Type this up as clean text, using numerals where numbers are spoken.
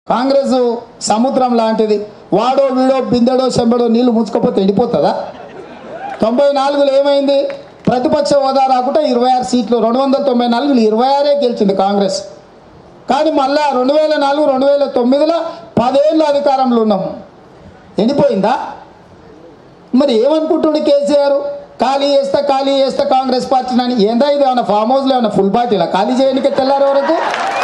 కాంగ్రెస్ సముద్రం లాంటిది. వాడో వీడో బిందెడో చెంబడో నీళ్లు ముంచుకపోతే ఎండిపోతుందా? 94లో ఏమైంది? ప్రతిపక్ష హోదా రాకుండా 26 సీట్లు, 294 26 గెలిచింది కాంగ్రెస్. కానీ మళ్ళా 2004 2009లో 10 ఏళ్ళు అధికారంలో ఉన్నాము. ఎండిపోయిందా? మరి ఏమనుకుంటుండే కేసీఆర్? ఖాళీ చేస్తా కాంగ్రెస్ పార్టీని అని. ఏందా ఇది? ఏమన్నా ఫామ్ హౌస్లో ఏమన్నా ఫుల్ పార్టీలా ఖాళీ చేయడానికి తెల్లారి వరకు?